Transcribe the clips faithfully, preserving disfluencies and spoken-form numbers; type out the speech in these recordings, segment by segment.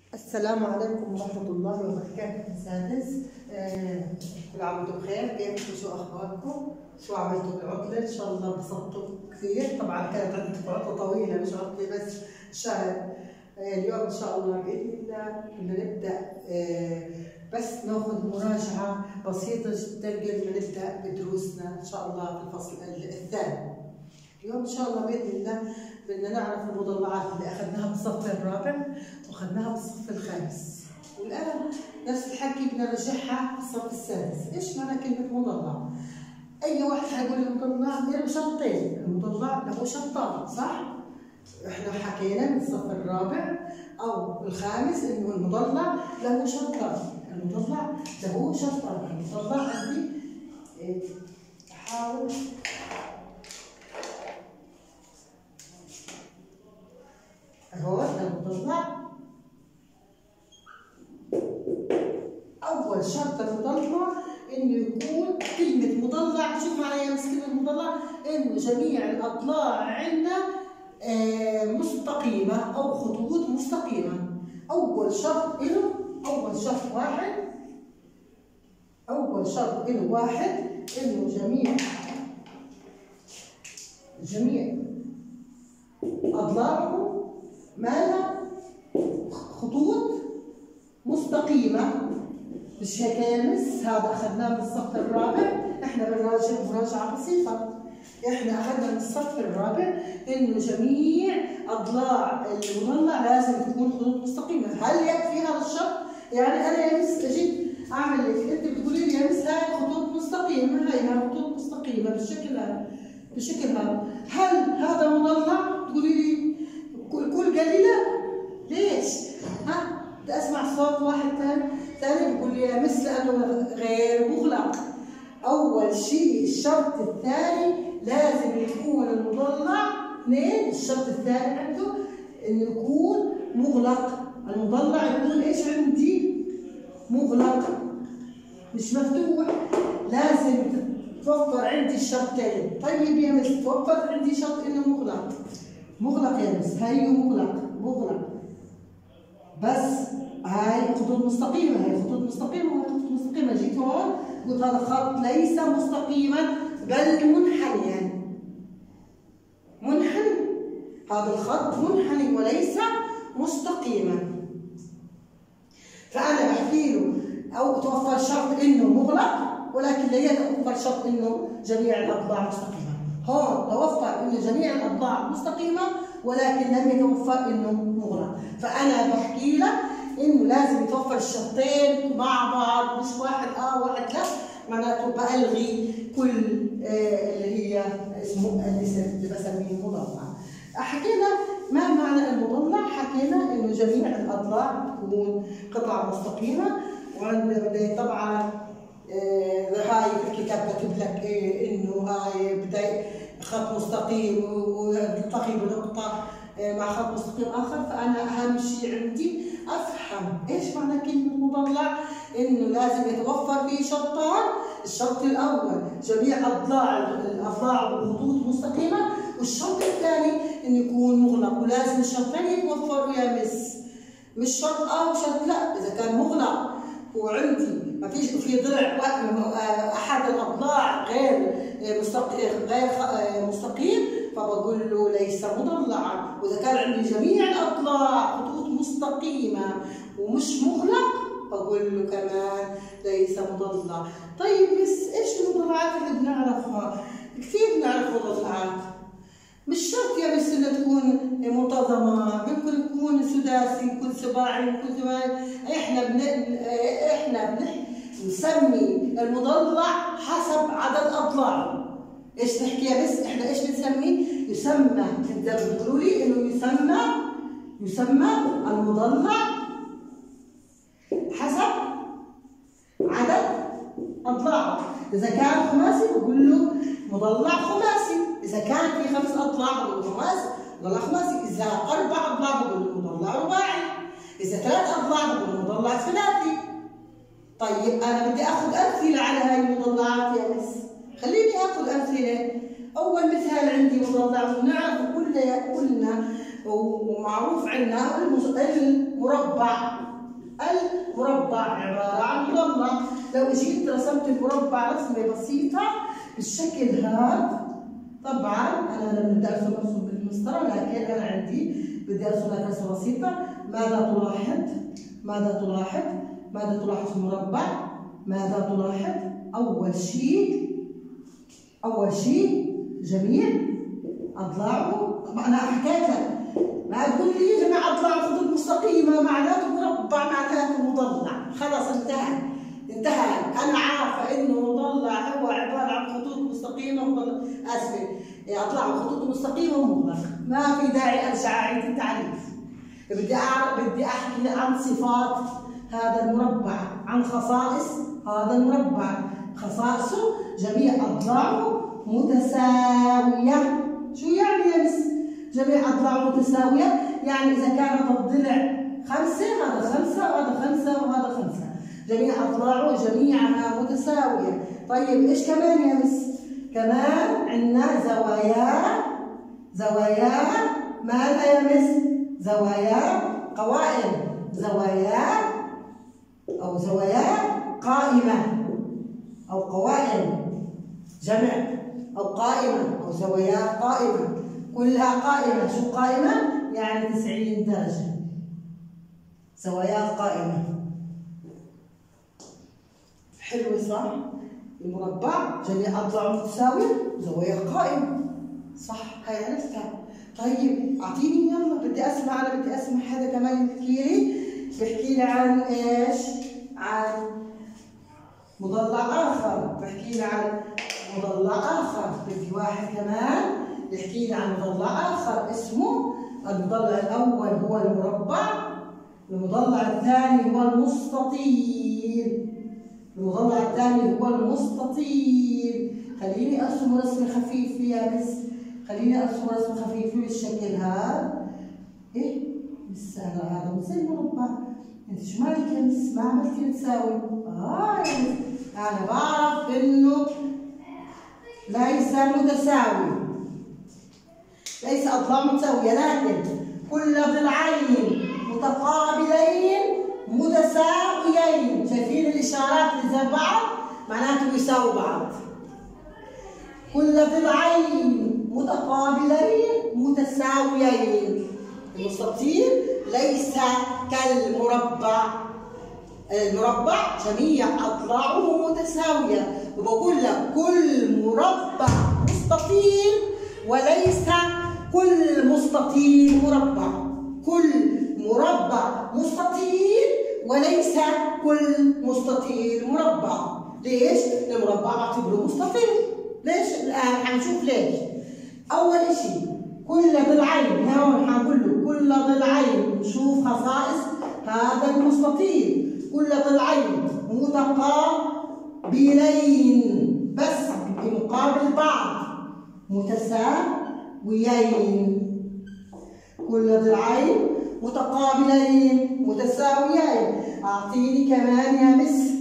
السلام عليكم ورحمة الله وبركاته. سادس آه، كل عام وانتم بخير. كيفكم؟ شو أخباركم؟ شو عملتوا بالعطلة؟ إن شاء الله انبسطتوا كثير. طبعا كانت عندكم عطلة طويلة مش عطلة بس شهر. آه، اليوم إن شاء الله بإذن الله بدنا نبدأ آه، بس ناخذ مراجعة بسيطة جدا قبل ما نبدأ بدروسنا إن شاء الله في الفصل الثاني. اليوم إن شاء الله بإذن الله بدنا نعرف المضلعات اللي أخذناها بالصف الرابع وأخذناها بالصف الخامس، والآن نفس الحكي بدنا نرجعها بالصف السادس. إيش معنى كلمة مضلع؟ أي واحد حيقول المضلع له شرطين، المضلع له شرطان، صح؟ إحنا حكينا من الصف الرابع أو الخامس إنه المضلع له شرطان، المضلع له شرطان، المضلع عندي إيه؟ أحاول هو المضلع. أول شرط المضلع إنه يكون كلمة مضلع. شوف معايا بس كلمة مضلع إنه جميع الأضلاع عندنا مستقيمة أو خطوط مستقيمة. أول شرط إله أول شرط واحد أول شرط إله واحد إنه جميع جميع أضلاعه مالها خطوط مستقيمة. مش هيك يا مس؟ هذا أخذناه من الصف الرابع. إحنا بنراجع مراجعة بسيطة. إحنا أخذنا من الصف الرابع إنه جميع أضلاع المضلع لازم تكون خطوط مستقيمة. هل يكفي هذا الشرط؟ يعني أنا يا مس أجيت أعمل لك، أنت بتقولي لي يا مس هاي خطوط مستقيمة، هاي هاي خطوط مستقيمة بالشكل هذا بالشكل هذا. هل هذا مضلع؟ تقولي لي الكل قال لي لا. ليش؟ ها؟ بدي اسمع صوت واحد ثاني ثاني بيقول لي يا مس لانه غير مغلق. اول شيء الشرط الثاني لازم يكون المضلع اثنين، الشرط الثاني عنده انه يكون مغلق. المضلع يكون ايش عندي؟ مغلق مش مفتوح. لازم توفر عندي الشرطين. طيب يا مس توفر عندي شرط انه مغلق. مغلق يا مس، هاي مغلق مغلق بس هاي خطوط مستقيمة، هاي خطوط مستقيمة وهاي خطوط مستقيمة. جيت هون قلت هذا الخط ليس مستقيما بل منحنيا. منحني، هذا الخط منحني وليس مستقيما. فأنا بحكي له أو توفر شرط إنه مغلق، ولكن لا يتوفر شرط إنه جميع الأضلاع مستقيمة. هون توفر إنه جميع الأضلاع مستقيمة ولكن لم يتوفر إنه مغلق. فأنا بحكي لك إنه لازم يتوفر الشرطين مع بعض، مش واحد آه واحد لا. معناته بألغي كل آه اللي هي اسمه الاسم اللي بسميه مضلع. حكينا ما معنى المضلع؟ حكينا إنه جميع الأضلاع تكون قطع مستقيمة. وعندنا طبعا آه هاي في الكتاب كاتب لك إيه إنه هاي بداية خط مستقيم ويلتقي بنقطة مع خط مستقيم آخر. فأنا أهم شيء عندي أفهم إيش معنى كلمة مضلع. إنه لازم يتوفر فيه شرطان. الشرط الأول جميع أضلاع الأضلاع والخطوط مستقيمة، والشرط الثاني إنه يكون مغلق. ولازم الشرطين يتوفروا يا مس، مش شرط آه وشرط لا. إذا كان مغلق وعندي ما فيش في ضلع احد الاضلاع غير مستقيم غير مستقيم فبقول له ليس مضلعا. واذا كان عندي جميع الاضلاع خطوط مستقيمه ومش مغلق بقول له كمان ليس مضلع. طيب بس ايش المضلعات اللي بنعرفها؟ كثير بنعرف مضلعات. مش شرط يا بس انها تكون منتظمه، ممكن يكون سداسي، يكون سباعي، يكون ثماني. احنا بن احنا بن نسمي المضلع حسب عدد اضلاعه. ايش نحكي يا بس؟ احنا ايش بنسميه؟ يسمى، انت بتقولوا لي انه يسمى يسمى المضلع حسب عدد اضلاعه. اذا كان خماسي بقول له مضلع خماسي، إذا كان في خمس أضلاع بقول له خماسي مضلع خماسي، إذا أربع أضلاع بقول له مضلع رباعي، إذا ثلاث أضلاع بقول له مضلع ثلاثي. طيب أنا بدي آخذ أمثلة على هاي المضلعات يا مس، خليني آخذ أمثلة. أول مثال عندي مضلع ونعرف كلنا قلنا ومعروف عندنا المربع. المربع عبارة عن مضلع. لو جيت رسمت المربع رسمة بسيطة بالشكل هذا، طبعا أنا لما بدي أرسم أرسم بالمسطرة، لكن أنا عندي بدي أرسم لك رسمة بسيطة. ماذا تلاحظ؟ ماذا تلاحظ؟ ماذا تلاحظ المربع؟ ماذا تلاحظ؟ أول شيء أول شيء جميع أضلاعه. طبعا أنا حكيت لك، ما تقول لي جميع أضلاعه خطوط مستقيمة معناته مربع معناته مضلع. خلاص انتهى انتهى. أنا عارفة إنه مضلع هو عبارة عن خطوط مستقيمة مضلع. آسفة، أضلاعه خطوط مستقيمة ومغلق. ما في داعي أرجع أعيد التعريف. بدي أعرف بدي أحكي عن صفات هذا المربع، عن خصائص هذا المربع. خصائصه جميع أضلاعه متساوية. شو يعني يا مس جميع أضلاعه متساوية؟ يعني إذا كانت الضلع خمسة هذا خمسة وهذا خمسة وهذا خمسة، جميع أضلاعه جميعها متساوية. طيب إيش كمان يا مس؟ كمان عندنا زوايا. زوايا ماذا يا مس؟ زوايا قوائم. زوايا أو زوايا قائمة أو قوائم جمع، أو قائمة أو زوايا قائمة، كلها قائمة. شو قائمة؟ يعني تسعين درجة. زوايا قائمة. حلوة صح؟ المربع جميع أضلاعه متساوية، زوايا قائمة. صح، هاي عرفتها. طيب أعطيني يلا، بدي أسمع أنا بدي أسمع حدا كمان يحكي لي، بيحكي لي عن إيش؟ عن مضلع آخر. بحكي لي عن مضلع آخر. بدي واحد كمان يحكي لي عن مضلع آخر اسمه المضلع الأول هو المربع، المضلع الثاني هو المستطيل. المضلع الثاني هو المستطيل. خليني أرسم رسمة خفيفة يا مس، خليني أرسم رسمة خفيفة بالشكل هذا. إيه؟ لسه هذا مو زي المربع. أنت شو مالك يا مس؟ ما عملتي متساوي. آه يا مس أنا بعرف إنه ليس متساوي، ليس أضلاع متساوية، لكن كل ضلعين متقابلين متساويين. شايفين الإشارات اللي زي بعض؟ معناته يساووا بعض. كل ضلعين متقابلين متساويين. المستطيل ليس كالمربع. المربع جميع أضلاعه متساوية. وبقول لك كل مربع مستطيل وليس كل مستطيل مربع. كل مربع مستطيل وليس كل مستطيل مربع. ليش؟ المربع بعتبره مستطيل. ليش؟ الآن حنشوف ليش. أول شيء كل ضلعين، هون حنقول له كل ضلعين، نشوف خصائص هذا المستطيل. كل ضلعين متقابلين، بس بمقابل بعض، متساويين. كل ضلعين متقابلين متساويين. أعطيني كمان يا مس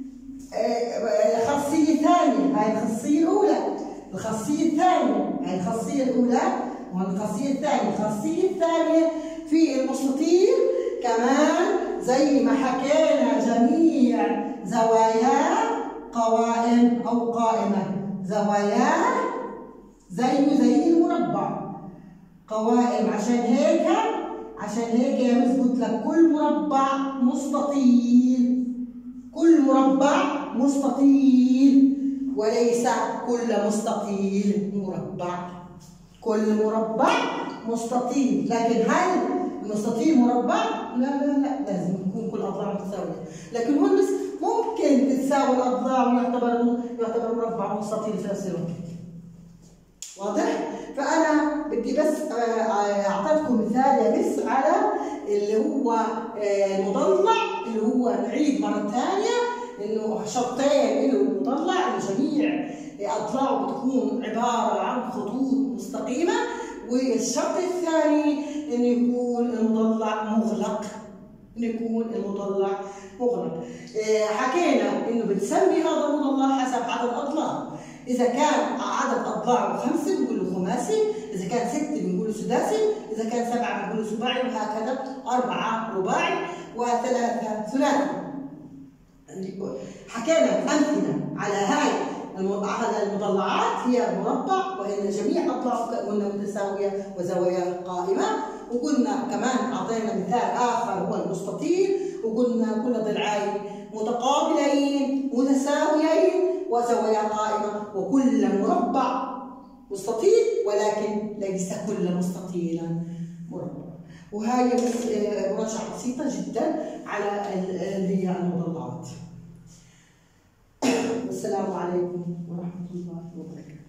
خاصية ثانية. هاي الخاصية الأولى. الخاصية الثانية، هاي الخاصية الأولى والخاصية الثانية. الخاصية الثانية في المستطيل كمان زي ما حكينا جميع زواياه قوائم أو قائمة. زواياه زيه زي المربع قوائم. عشان هيك عشان هيك يا مس قلت لك كل مربع مستطيل. كل مربع مستطيل وليس كل مستطيل مربع. كل مربع مستطيل، لكن هل المستطيل مربع؟ لا لا لا، لازم يكون كل الاضلاع متساويه. لكن هون بس ممكن تتساوي الاضلاع ويعتبر يعتبر مربع مستطيل في نفس الوقت. واضح؟ فانا بدي بس اعطيكم مثال يا مس على اللي هو المضلع، اللي هو نعيد مره ثانيه انه شرطين له المضلع، انه جميع اضلاعه بتكون عباره عن خطوط مستقيمه، والشرط الثاني انه يكون المضلع مغلق. انه يكون المضلع مغلق. حكينا انه بنسمي هذا المضلع حسب عدد اضلاع. اذا كان عدد اضلاعه خمسه بنقول له خماسي، اذا كان سته بنقول له سداسي، إذا كان سبعة بنقول سباعي، وهكذا أربعة رباعي وثلاثة ثلاثي. حكينا أمثلة على هاي على المضلعات، هي مربع وإن جميع أضلاعه قلنا متساوية وزواياه قائمة. وقلنا كمان أعطينا مثال آخر هو المستطيل، وقلنا كل ضلعين متقابلين متساويين وزواياه قائمة، وكل مربع مستطيل ولكن ليس كل مستطيلا مربع. وهي مراجعة بسيطة جدا على اللي هي المضلعات. والسلام عليكم ورحمة الله وبركاته.